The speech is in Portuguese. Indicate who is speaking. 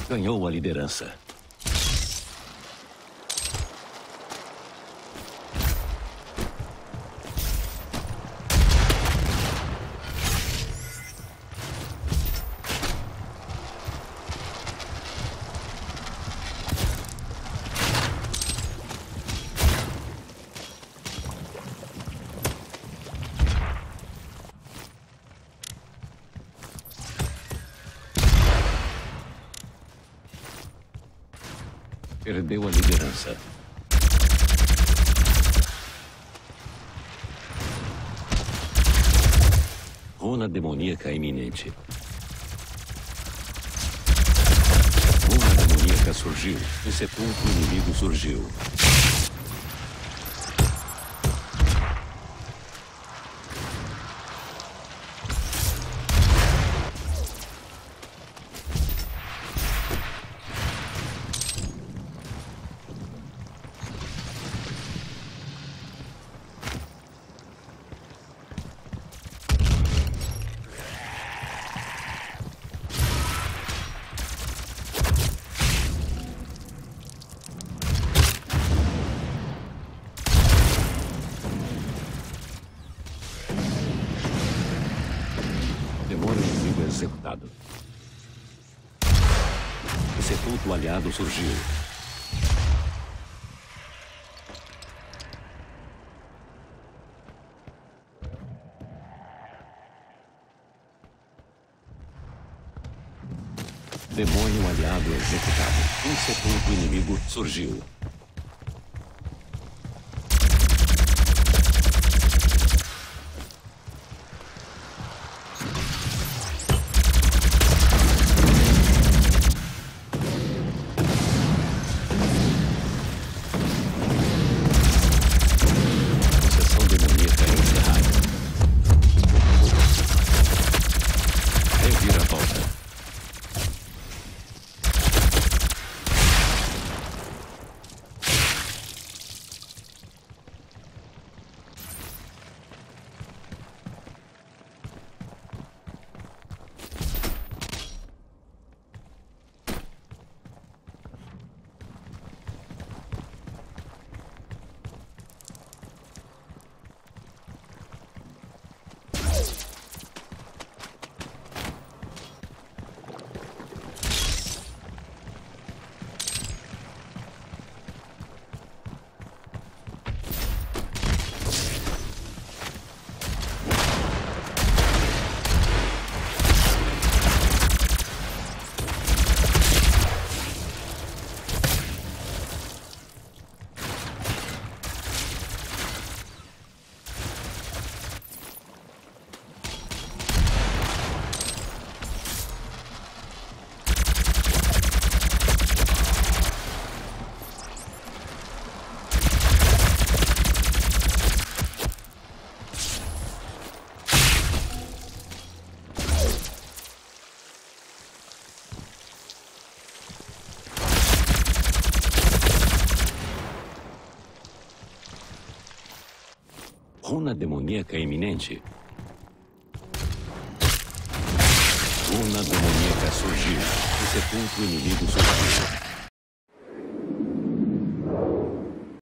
Speaker 1: Ganhou a liderança. Perdeu a liderança. Runa demoníaca iminente. Runa demoníaca surgiu. O sepulcro inimigo surgiu. Demônio inimigo executado. O sepulcro aliado surgiu. Demônio aliado executado. Um sepulcro inimigo surgiu. Sessão demoníaca encerrada. Reviravolta. Runa demoníaca iminente. Runa demoníaca surgiu. O sepulcro inimigo surgiu.